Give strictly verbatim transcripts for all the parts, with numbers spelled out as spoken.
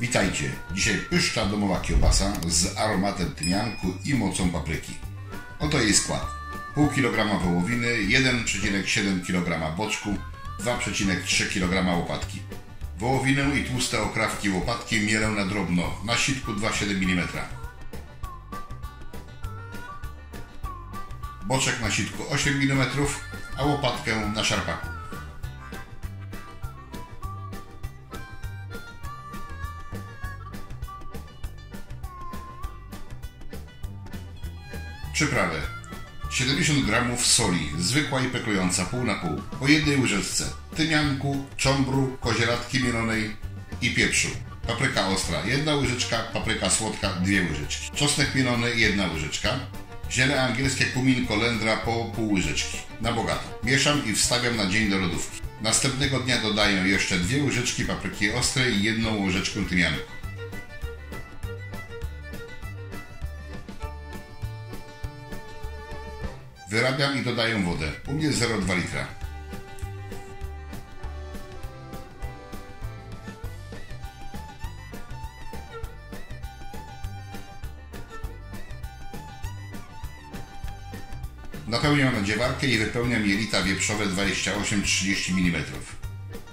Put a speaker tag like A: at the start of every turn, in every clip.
A: Witajcie! Dzisiaj pyszna domowa kiełbasa z aromatem tymianku i mocą papryki. Oto jej skład. Pół kilograma wołowiny, jeden przecinek siedem kilograma boczku, dwa przecinek trzy kilograma łopatki. Wołowinę i tłuste okrawki łopatki mielę na drobno, na sitku dwa przecinek siedem milimetra. Boczek na sitku osiem milimetrów, a łopatkę na szarpaku. Przyprawy. siedemdziesiąt gramów soli, zwykła i peklująca, pół na pół. Po jednej łyżeczce tymianku, czombru, kozieradki mielonej i pieprzu. Papryka ostra, jedna łyżeczka, papryka słodka, dwie łyżeczki. Czosnek mielony, jedna łyżeczka. Ziele angielskie, kumin, kolendra po pół łyżeczki. Na bogato. Mieszam i wstawiam na dzień do lodówki. Następnego dnia dodaję jeszcze dwie łyżeczki papryki ostrej i jedną łyżeczkę tymianku. Wyrabiam i dodaję wodę. U mnie zero przecinek dwa litra. Napełniam nadziewarkę i wypełniam jelita wieprzowe dwadzieścia osiem trzydzieści milimetrów.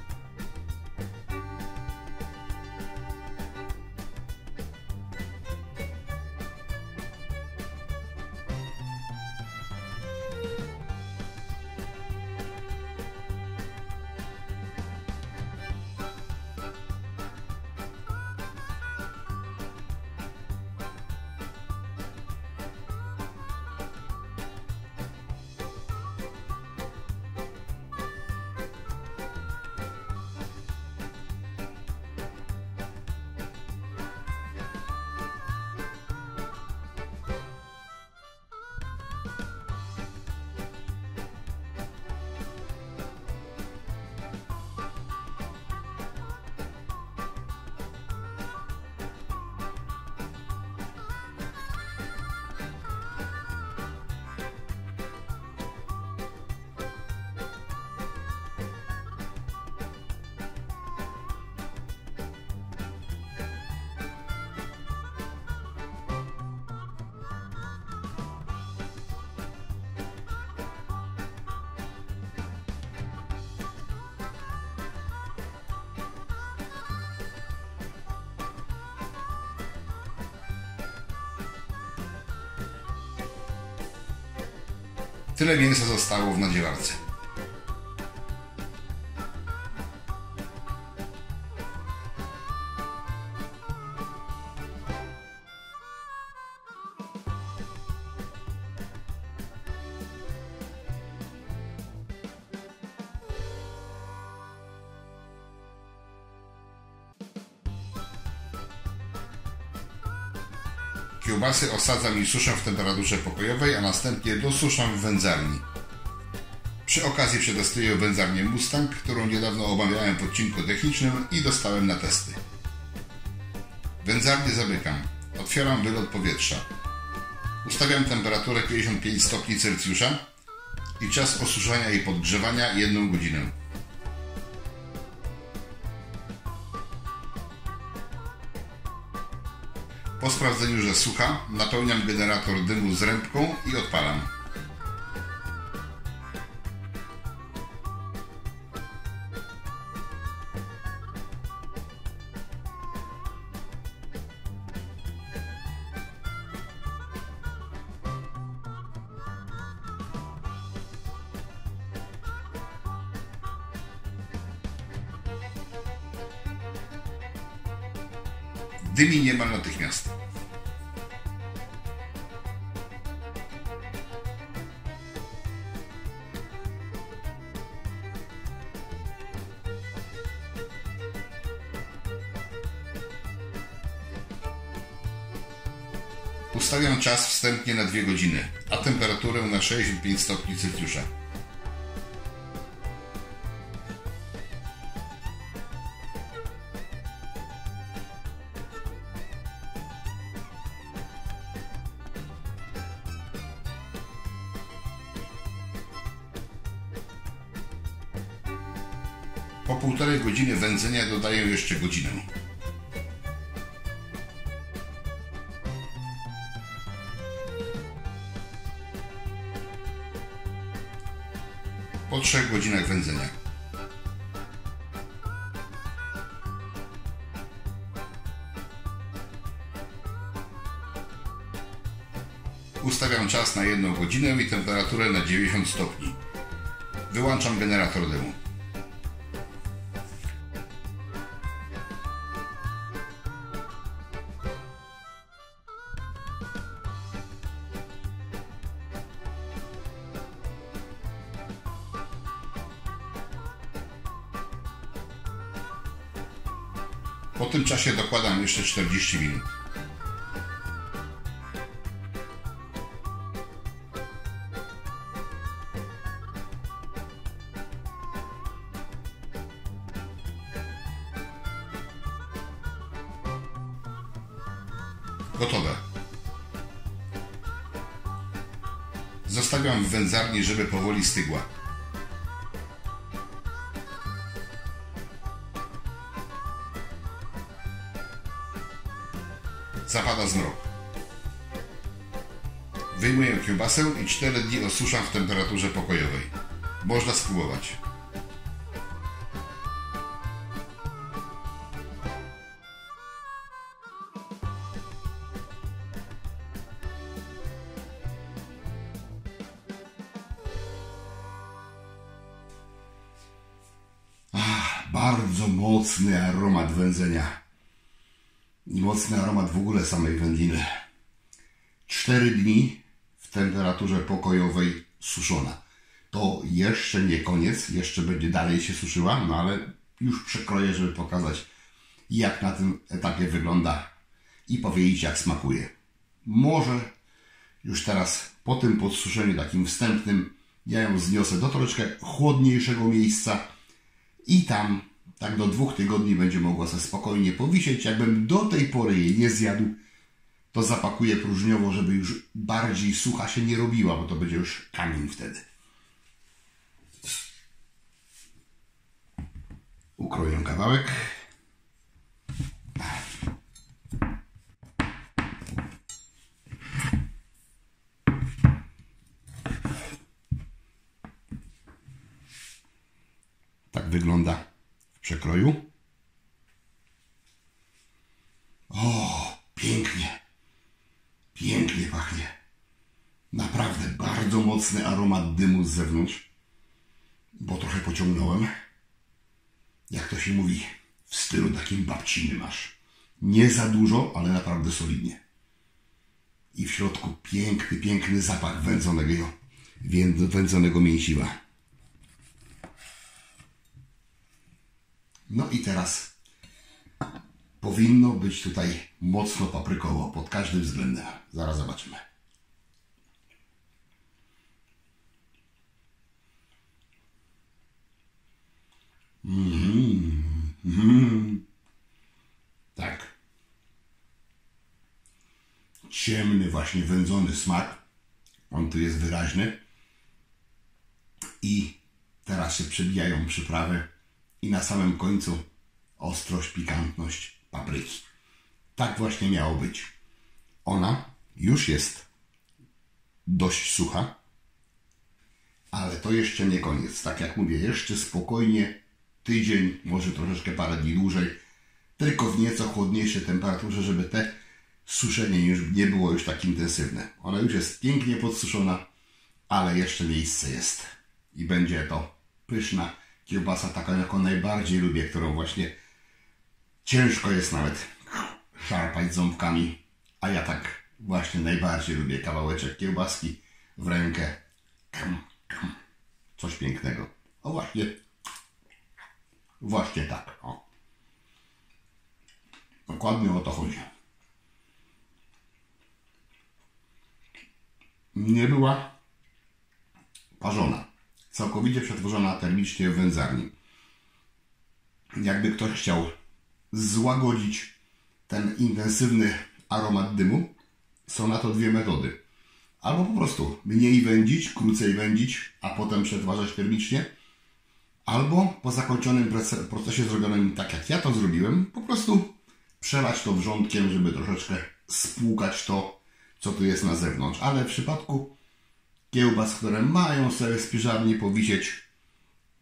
A: Tyle mięsa zostało w nadziewarce. Kiełbasy osadzam i suszę w temperaturze pokojowej, a następnie dosuszam w wędzarni. Przy okazji przetestuję wędzarnię Mustang, którą niedawno omawiałem w odcinku technicznym i dostałem na testy. Wędzarnię zamykam. Otwieram wylot powietrza. Ustawiam temperaturę pięćdziesiąt pięć stopni Celsjusza i czas osuszania i podgrzewania jedną godzinę. Po sprawdzeniu, że sucha, napełniam generator dymu z rębką i odpalam. Dymi niemal natychmiast. Ustawiam czas wstępnie na dwie godziny, a temperaturę na sześćdziesiąt pięć stopni Celsjusza. Po półtorej godziny wędzenia dodaję jeszcze godzinę. po trzech godzinach wędzenia. Ustawiam czas na jedną godzinę i temperaturę na dziewięćdziesiąt stopni. Wyłączam generator dymu. Po tym czasie dokładam jeszcze czterdzieści minut. Gotowe. Zostawiam w wędzarni, żeby powoli stygła. Zapada zmrok. Wyjmuję kiełbasę i cztery dni osuszam w temperaturze pokojowej. Można spróbować. Ach, bardzo mocny aromat wędzenia. I mocny aromat w ogóle samej wędliny. Cztery dni w temperaturze pokojowej suszona. To jeszcze nie koniec, jeszcze będzie dalej się suszyła, no ale już przekroję, żeby pokazać, jak na tym etapie wygląda i powiedzieć, jak smakuje. Może już teraz po tym podsuszeniu takim wstępnym ja ją zniosę do troszeczkę chłodniejszego miejsca i tam tak do dwóch tygodni będzie mogła sobie spokojnie powisieć. Jakbym do tej pory jej nie zjadł, to zapakuję próżniowo, żeby już bardziej sucha się nie robiła, bo to będzie już kamień wtedy. Ukroję kawałek. Tak wygląda w przekroju. O, pięknie. Pięknie pachnie. Naprawdę bardzo mocny aromat dymu z zewnątrz, bo trochę pociągnąłem. Jak to się mówi, w stylu takim babciny masz. Nie za dużo, ale naprawdę solidnie. I w środku piękny, piękny zapach wędzonego, wędzonego mięsiwa. No i teraz powinno być tutaj mocno paprykowo pod każdym względem. Zaraz zobaczymy. Mm, mm. Tak. Ciemny, właśnie wędzony smak. On tu jest wyraźny. I teraz się przebijają przyprawy. I na samym końcu ostrość, pikantność papryki. Tak właśnie miało być. Ona już jest dość sucha, ale to jeszcze nie koniec. Tak jak mówię, jeszcze spokojnie tydzień, może troszeczkę parę dni dłużej, tylko w nieco chłodniejszej temperaturze, żeby te suszenie już nie było już tak intensywne. Ona już jest pięknie podsuszona, ale jeszcze miejsce jest. I będzie to pyszna kiełbasa, taka jaką najbardziej lubię, którą właśnie ciężko jest nawet szarpać ząbkami, a ja tak właśnie najbardziej lubię kawałeczek kiełbaski w rękę. Coś pięknego. O właśnie, właśnie tak. O. Dokładnie o to chodzi. Nie była parzona. Całkowicie przetworzona termicznie w wędzarni. Jakby ktoś chciał złagodzić ten intensywny aromat dymu, są na to dwie metody. Albo po prostu mniej wędzić, krócej wędzić, a potem przetwarzać termicznie. Albo po zakończonym procesie zrobionym tak jak ja to zrobiłem, po prostu przelać to wrzątkiem, żeby troszeczkę spłukać to, co tu jest na zewnątrz. Ale w przypadku kiełbas, które mają sobie w spiżarni powisieć,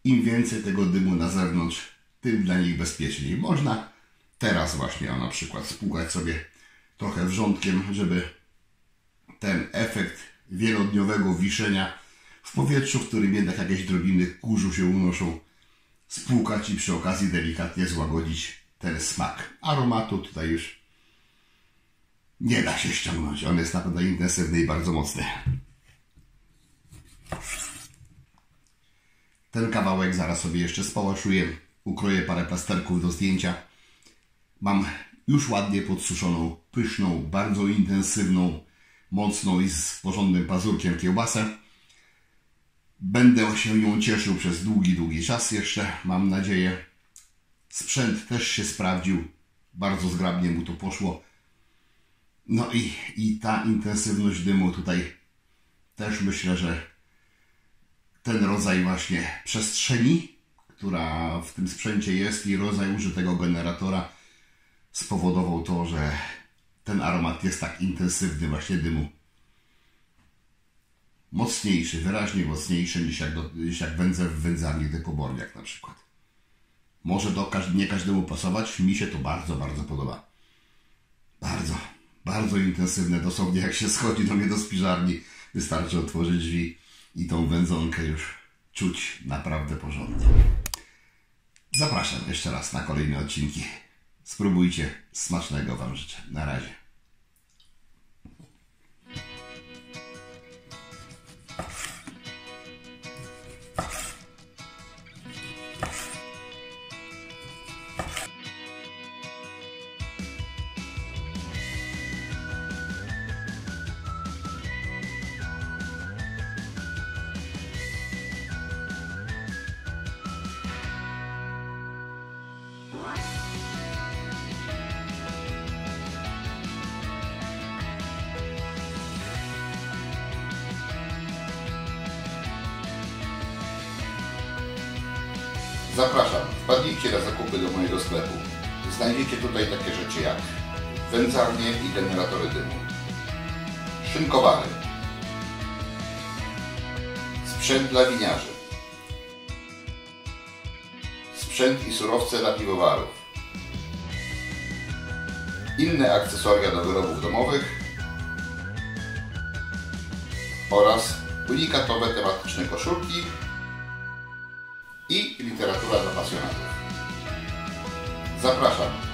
A: im więcej tego dymu na zewnątrz, tym dla nich bezpieczniej. Można teraz właśnie o, na przykład spłukać sobie trochę wrzątkiem, żeby ten efekt wielodniowego wiszenia w powietrzu, w którym jednak jakieś drobiny kurzu się unoszą, spłukać i przy okazji delikatnie złagodzić ten smak. Aromatu tutaj już nie da się ściągnąć. On jest naprawdę intensywny i bardzo mocny. Ten kawałek zaraz sobie jeszcze spałaszuję. Ukroję parę plasterków do zdjęcia. Mam już ładnie podsuszoną, pyszną, bardzo intensywną, mocną i z porządnym pazurkiem kiełbasę. Będę się nią cieszył przez długi, długi czas jeszcze, mam nadzieję. Sprzęt też się sprawdził. Bardzo zgrabnie mu to poszło. No i, i ta intensywność dymu tutaj też myślę, że ten rodzaj właśnie przestrzeni, która w tym sprzęcie jest i rodzaj użytego generatora spowodował to, że ten aromat jest tak intensywny właśnie dymu. Mocniejszy, wyraźnie mocniejszy niż jak, do, niż jak wędzę w wędzarni typu Borwiak na przykład. Może to nie każdemu pasować, mi się to bardzo, bardzo podoba. Bardzo, bardzo intensywne, dosłownie jak się schodzi do mnie do spiżarni, wystarczy otworzyć drzwi i tą wędzonkę już czuć naprawdę porządnie. Zapraszam jeszcze raz na kolejne odcinki. Spróbujcie, smacznego Wam życzę. Na razie. Zapraszam, wpadnijcie na zakupy do mojego sklepu. Znajdziecie tutaj takie rzeczy jak wędzarnie i generatory dymu, szynkowary, sprzęt dla winiarzy, sprzęt i surowce dla piwowarów, inne akcesoria do wyrobów domowych oraz unikatowe tematyczne koszulki i literatura dla pasjonatów. Zapraszam.